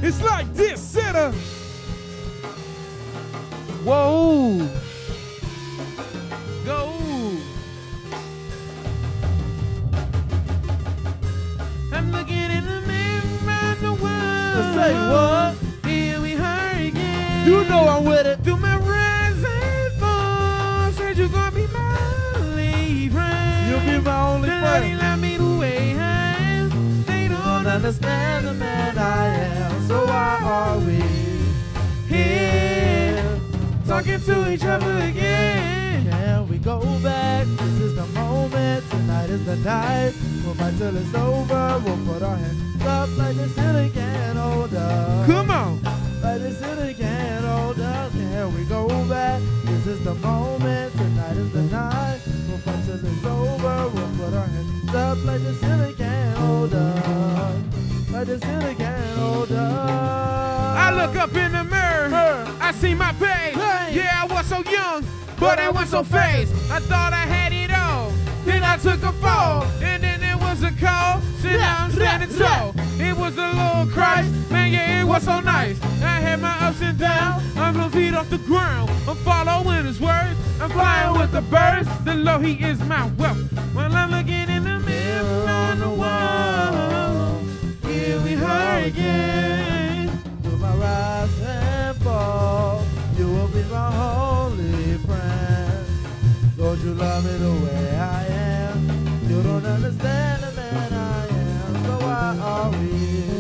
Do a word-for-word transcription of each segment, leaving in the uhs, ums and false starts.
It's like this, sinner. Whoa. Go. I'm looking in the mirror around the world. Say what? Here we are again. You know I'm with it. Do my rise and fall. Said you're gonna be my only friend. You'll be my only Nobody friend. love me the way I am. They don't Understand the man I am. So why are we here? talking to each other again. Can we go back? This is the moment. Tonight is the night. We'll fight till it's over. We'll put our hands up like the ceiling can't hold us. Come on. Like the ceiling can't hold us. Can we go back? This is the moment. Tonight is the night. We'll fight till it's over. We'll put our hands up like the ceiling can't hold us. Like the ceiling can't hold us. I look up in the mirror. I see my face. Yeah, I was so young, but I was so phased. I thought I had it all. Then I took a fall, and then there was a call. So now I'm standing tall. It was a little Christ, man, yeah, it was so nice. I had my ups and downs. I'm gonna feet off the ground. I'm following his words. I'm flying with the birds. The Lord, He is my wealth. While I'm looking in the mirror on the wall, here we are again. To my rise and fall, you will be my holy friend. Don't you love me the way I am? You don't understand the man I am. So why are we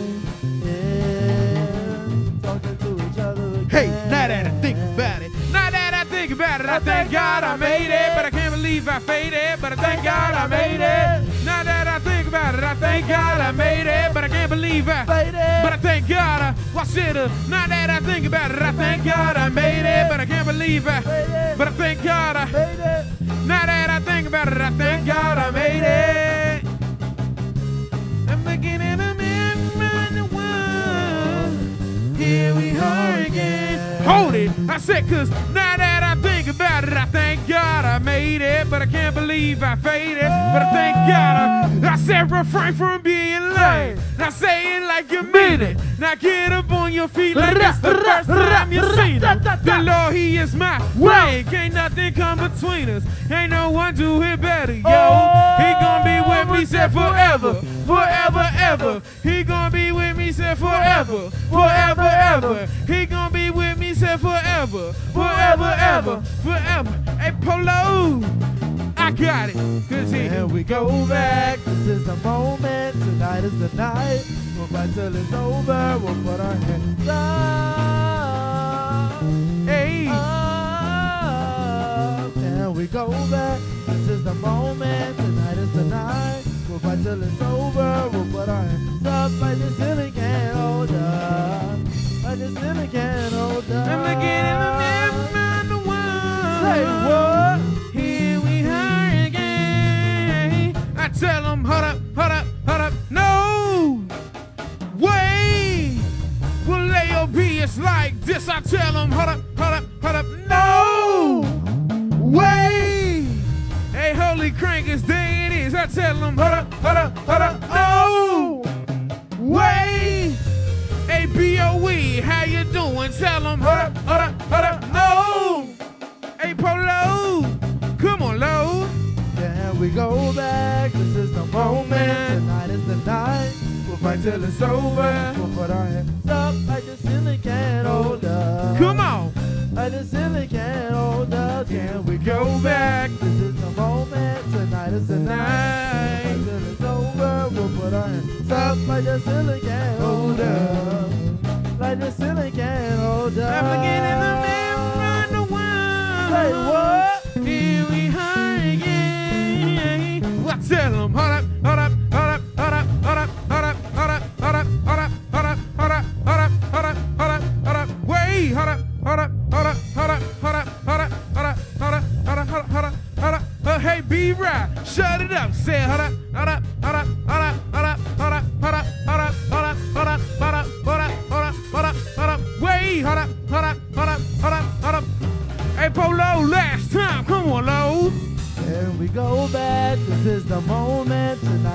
here talking to each other again? Hey, now that I think about it, now that I think about it, I thank God I made it, but I can't believe I faded, but I thank God I made it. Now that I think about it, I thank God I made it, but I can't believe I Faded. But I thank God I watched it. Now that I think about it, I thank God I made it, but I can't believe I But I thank God I Made it. Now that I think about it, I thank God I made it. I'm looking in the mirror on the wall. Here we are again. Hold it, I said, cause now that I think about it, I thank God I made it, but I can't believe I faded. But I thank God I, I said refrain from being lame. Now say it like you mean it. Now get up on your feet like it's the first time you seen him. The Lord, He is my way. Ain't nothing come between us. Ain't no one do it better, yo. He gon' be with me, said forever, forever, ever. He gon' be with me, said forever, forever, ever. He gon' be with me, said forever, forever, ever, forever. Hey, Polo, I got it. Cause he Here we go back. This is the moment. Tonight is the night. We'll fight till it's over. We'll put our hands up. Hey. Up. Can we go back? This is the moment. Tonight is the night. We'll fight till it's over. We'll put our hands up like the ceiling can't hold us. Like the ceiling can't hold us. I'm looking in the mirror on the wall. Say what? Here we are again. I tell them, hold up, hold up, hold up. No way. Will A O B it's like this. I tell them, hold up, hold up, hold up. No way. Hey, holy crank is there it is. I tell them, hold up, hold up, hold up. No way. Hey, B O E, how you doing? Tell them, hold up, hold up, hold up. No. Hey, Polo, come on, low. Can we go back? This is the moment. Tonight is the night. We'll fight till it's over. We'll put our hands up like the ceiling can't hold us. Come on. Like the ceiling can't hold us. Can we Go go back. back? This is the moment. Tonight is the night. We'll fight till it's over. We'll put our hands up like the ceiling can't hold us. Like the ceiling can't hold us. I'm looking in the mirror on the wall. Say what? Here we are again. Well, I tell them, hold up, hold up, hold up, hold up, hold up, hold up, hold up, hold up, hold up, hold up, hold up, hold up, hold up, hold up, hold up, wait, hold up, hold up, hold up, hold up, hold up, hold up, hold up, hold up, hold up, hold up, hold up, hold up. Uh, hey, B-Ride, shut it up. Say, hold up, hold up, hold up, hold up, hold up, hold up, hold up, hold up, hold up, hold up, hold up, hold up, hold up, hold up, hold up, wait, hold up, hold up, hold up, hold up, hold up. Hey, Polo, last time, come on, low. Here we go back. This is the moment. Tonight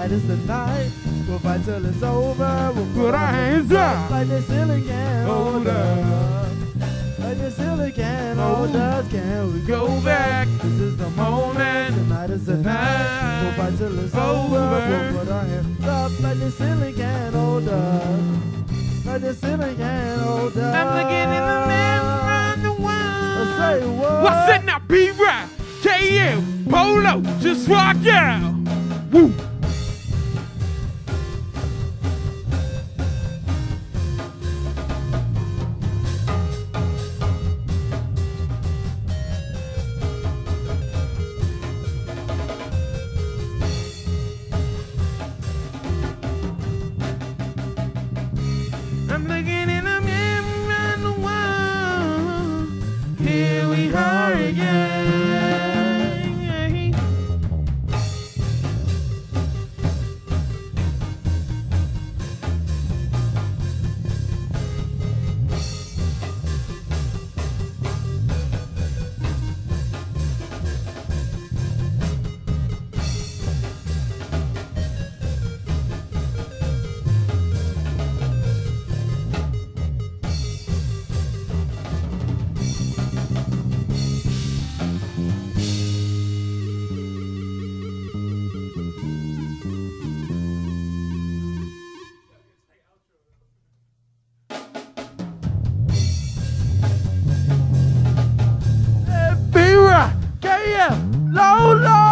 tonight is the night. We'll fight till it's over. We'll Put our hands up. like the ceiling can hold us. Like the ceiling can hold us. Can we go back? This is the moment. Tonight is the night. We'll fight till it's over. We'll put our hands up like the ceiling can hold us. Like the ceiling can hold us. I'm looking in the mirror on the wall. Say what? What's it now? B-Rap, K M, Polo, just rock out. Woo. I'm looking in the mirror on the wall. Here we are again. B-Rock, K M, Low Low.